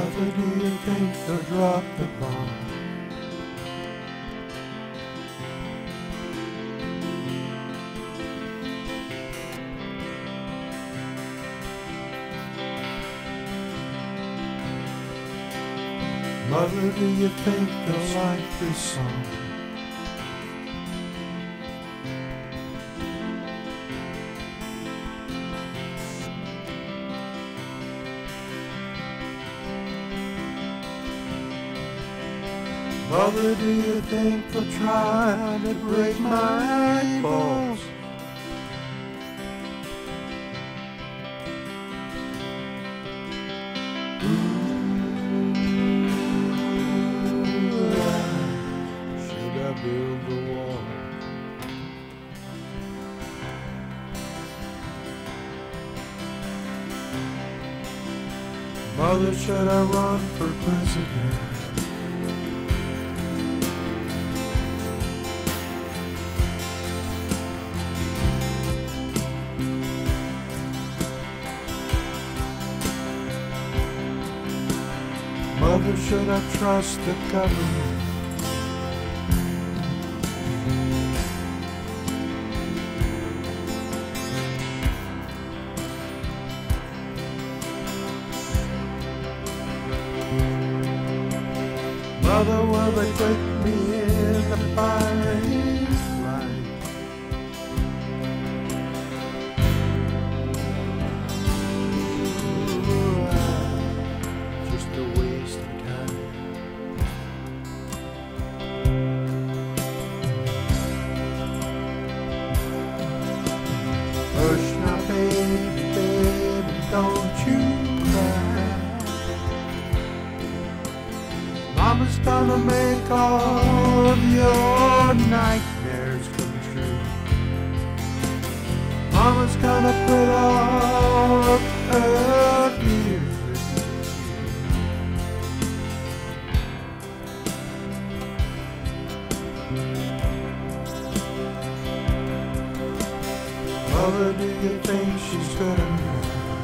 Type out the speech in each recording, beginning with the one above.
Mother, do you think they'll drop the bomb? Mother, do you think they'll like this song? Mother, do you think they'll try to break my eyeballs? Should I build a wall? Mother, should I run for president? Mother, should I trust the government? Mother, will they put me in the firing line? Just a waste of time. Hush now, baby, baby, don't you cry. Mama's gonna make all of your nightmares come true. Mama's gonna put all of her fears in you. Mother, do you think she's good enough?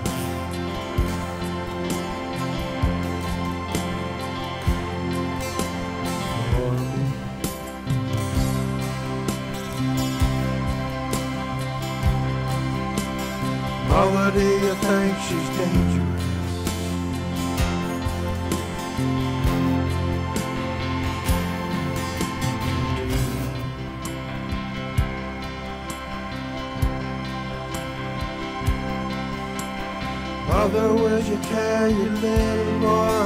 Mother, do you think she's dangerous? Mother, would you tell your little boy